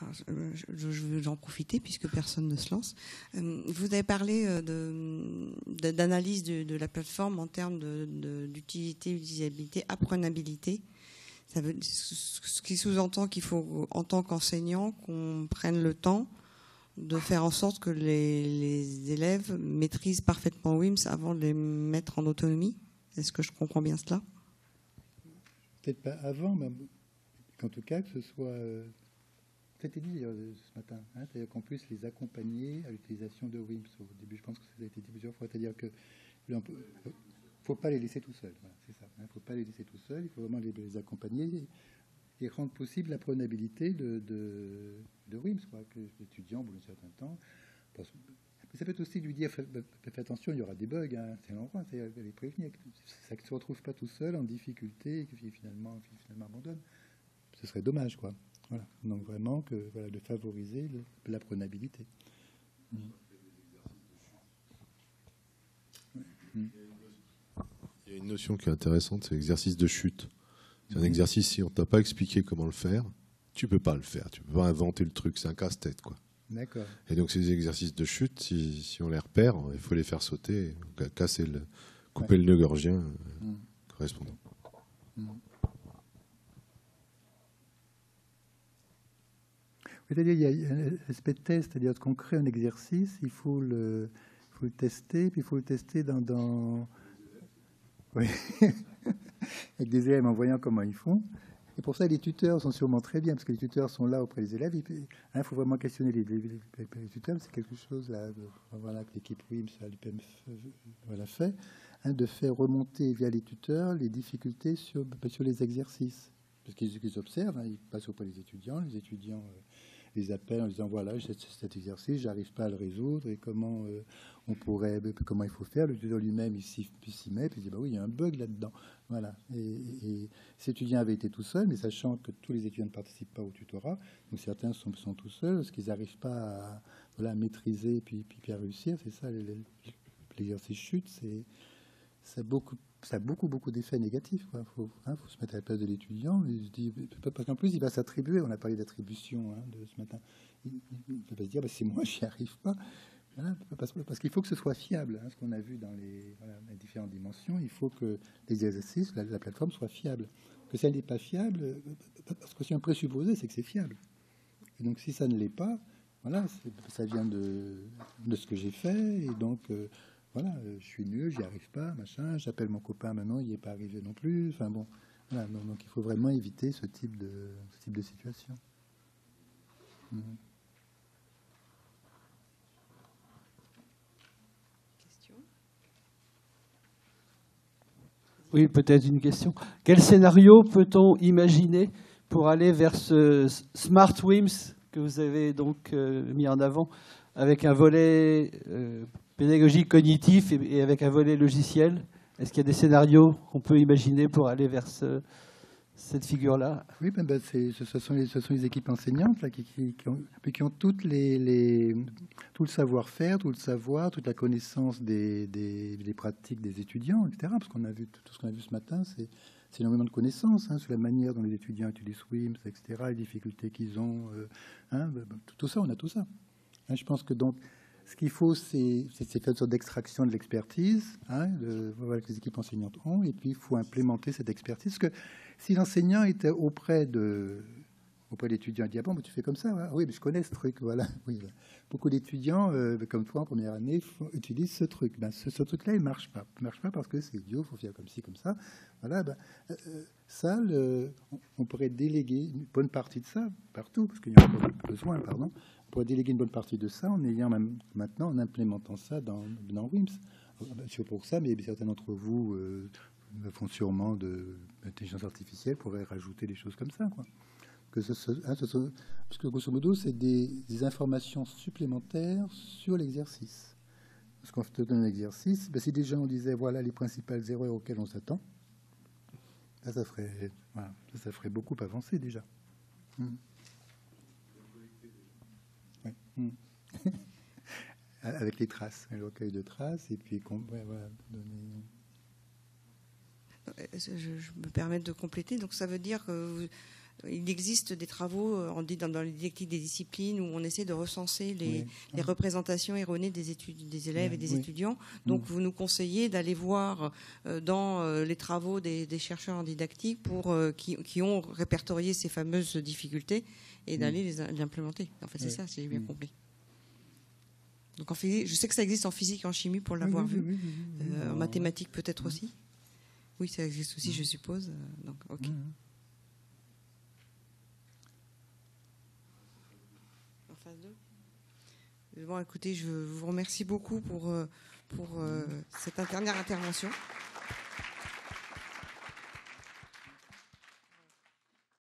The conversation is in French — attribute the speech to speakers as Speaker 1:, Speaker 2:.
Speaker 1: je veux en profiter puisque personne ne se lance. Vous avez parlé d'analyse de la plateforme en termes d'utilité, utilisabilité, apprenabilité. Ce qui sous-entend qu'il faut, en tant qu'enseignant, qu'on prenne le temps de faire en sorte que les élèves maîtrisent parfaitement WIMS avant de les mettre en autonomie. Est-ce que je comprends bien cela?
Speaker 2: Peut-être pas avant, mais qu'en tout cas, que ce soit... ça a été dit ce matin, hein, c'est-à-dire qu'on puisse les accompagner à l'utilisation de WIMS. Au début, je pense que ça a été dit plusieurs fois, c'est-à-dire que il ne faut pas les laisser tout seuls. Voilà, c'est ça. Il ne faut pas les laisser tout seuls, il faut vraiment les accompagner et rendre possible l'apprenabilité de WIMS, quoi, que l'étudiant, au bout d'un certain temps... Ça peut être aussi lui dire, faites attention, il y aura des bugs, hein, c'est l'endroit, c'est les prévenir. Ça ne se retrouve pas tout seul en difficulté et que finalement abandonne. Ce serait dommage, quoi. Voilà. Donc vraiment de favoriser l'apprenabilité.
Speaker 3: Il y a une notion qui est intéressante, c'est l'exercice de chute. C'est un exercice, si on ne t'a pas expliqué comment le faire, tu ne peux pas le faire. Tu ne peux pas inventer le truc, c'est un casse-tête, quoi.
Speaker 2: D'accord.
Speaker 3: Et donc ces exercices de chute, si on les repère, il faut les faire sauter, couper le nœud gorgien correspondant.
Speaker 2: C'est-à-dire il y a un aspect de test, c'est-à-dire qu'on crée un exercice, il faut le tester, puis il faut le tester dans... Oui. Avec des élèves en voyant comment ils font. Et pour ça, les tuteurs sont sûrement très bien, parce que les tuteurs sont là auprès des élèves. Il faut vraiment questionner les tuteurs. C'est quelque chose là, que l'équipe WIMS, l'UPM, fait, hein, de faire remonter via les tuteurs les difficultés sur les exercices. Parce qu'ils observent, hein, ils passent auprès des étudiants. Les étudiants les appellent en disant voilà, j'ai cet exercice, j'arrive pas à le résoudre, et comment comment il faut faire. Le tuteur lui-même, il s'y met, puis il dit bah oui, il y a un bug là-dedans. Voilà. Et ces étudiants avaient été tout seuls, mais sachant que tous les étudiants ne participent pas au tutorat, donc certains sont tout seuls, parce qu'ils n'arrivent pas à maîtriser puis à réussir. C'est ça, l'exercice chute, ça a beaucoup d'effets négatifs. Il faut se mettre à la place de l'étudiant. Parce qu'en plus, il va s'attribuer. On a parlé d'attribution de ce matin. Il va se dire c'est moi, j'y arrive pas. Voilà, parce qu'il faut que ce soit fiable. Ce qu'on a vu dans les différentes dimensions, il faut que les exercices, la plateforme soit fiable. Que ça n'est pas fiable, parce que si un présupposé, c'est que c'est fiable. Et donc, si ça ne l'est pas, voilà, ça vient de ce que j'ai fait. Et donc, voilà, je suis nul, j'y arrive pas, machin. J'appelle mon copain maintenant, il n'y est pas arrivé non plus. Enfin bon, voilà, donc il faut vraiment éviter ce type de situation.
Speaker 4: Oui, peut-être une question. Quel scénario peut-on imaginer pour aller vers ce Smart WIMS que vous avez donc mis en avant, avec un volet pédagogique cognitif et avec un volet logiciel? Est-ce qu'il y a des scénarios qu'on peut imaginer pour aller vers cette figure-là?
Speaker 2: Oui, ce sont les équipes enseignantes là, qui ont tout le savoir-faire, tout le savoir, toute la connaissance des pratiques des étudiants, etc. Parce qu'on a vu tout ce qu'on a vu ce matin, c'est énormément de connaissances sur la manière dont les étudiants utilisent WIMS, etc., les difficultés qu'ils ont. Tout ça, on a tout ça. Je pense que donc, ce qu'il faut, c'est une sorte d'extraction de l'expertise que les équipes enseignantes ont, et puis il faut implémenter cette expertise. Parce que si l'enseignant était auprès de l'étudiant, il dit ah bon, mais tu fais comme ça, oui, mais je connais ce truc, voilà. Oui, voilà. Beaucoup d'étudiants, comme toi en première année, utilisent ce truc. Ce truc-là, il marche pas. Il marche pas parce que c'est idiot, il faut faire comme ci, comme ça. Voilà. Ça, on pourrait déléguer une bonne partie de ça partout, parce qu'il y a encore besoin, pardon. On pourrait déléguer une bonne partie de ça en ayant maintenant en implémentant ça dans WIMS. C'est pour ça, mais certains d'entre vous font sûrement de l'intelligence artificielle, pourraient rajouter des choses comme ça, quoi. Parce que grosso modo, c'est des informations supplémentaires sur l'exercice. Parce qu'on te donne un exercice, si déjà on disait voilà les principales erreurs auxquelles on s'attend, ça ferait beaucoup avancer déjà. Ouais. Avec les traces, le recueil de traces, et puis
Speaker 1: Je me permets de compléter. Donc ça veut dire que il existe des travaux dans les didactiques des disciplines où on essaie de recenser les représentations erronées des élèves et des étudiants. Donc vous nous conseillez d'aller voir dans les travaux des chercheurs en didactique qui ont répertorié ces fameuses difficultés et d'aller les implémenter. En fait, c'est ça, si j'ai bien compris. Donc en physique, je sais que ça existe en physique et en chimie pour l'avoir vu. En mathématiques peut-être aussi. Oui, ça existe aussi, je suppose. Donc, ok. En phase 2. Bon, écoutez, je vous remercie beaucoup pour cette dernière intervention.